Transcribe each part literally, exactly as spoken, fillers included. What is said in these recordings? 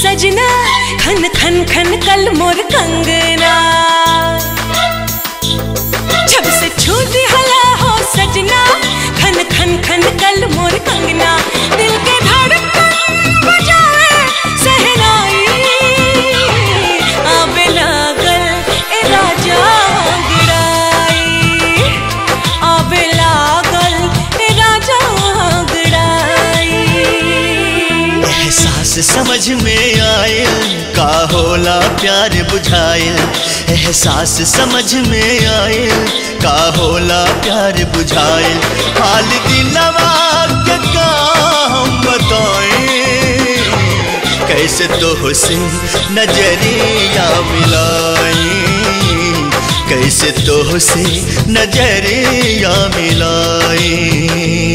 सजना खन खन खन कल मोर कंगना, जब से छूटी हला हो सजना खन खन खन कल मोर कंगना, दिल के धड़कन बजाए सहनाई आबे लागल ए राजा अंगड़ाई, आबे लागल ए राजा अंगड़ाई। एहसास समझ में आयल का होला प्यार बुझाइल, एहसास समझ में आयल का होला प्यार बुझाइल, हाल दिलवा के का हम बताएं, कैसे तो से नजरिया मिलाई, कैसे तो से नजरिया मिलाई।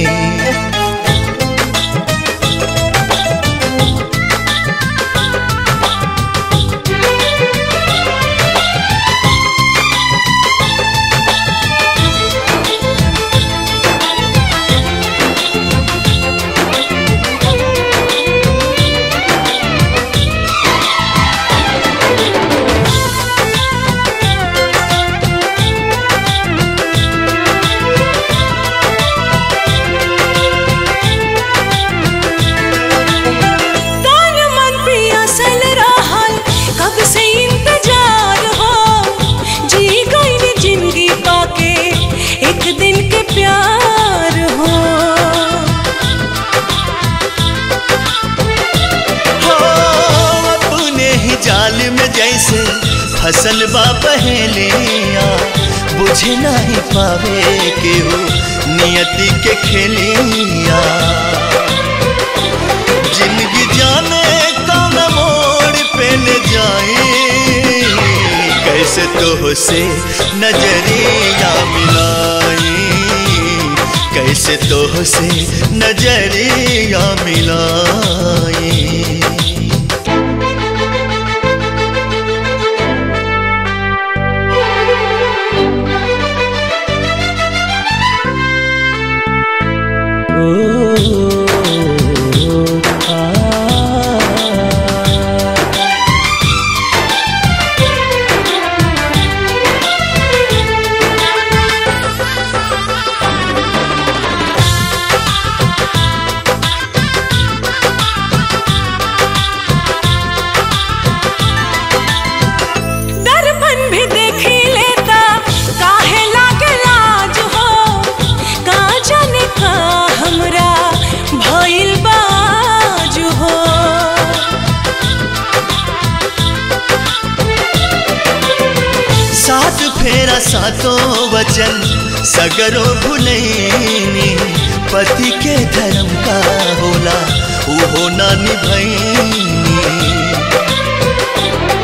जैसे फसल बा पहेलिया बुझे नहीं पावे केहू नियति के खेलिया, जिंदगी जाने कौन मोड़ पे ले जाए, कैसे तो से नजरिया मिलाई, कैसे तो से नजरिया मिलाई। सात फेरा सातों वचन सगरो भुलैनी, पति के धर्म का होला वो ना निभैनी,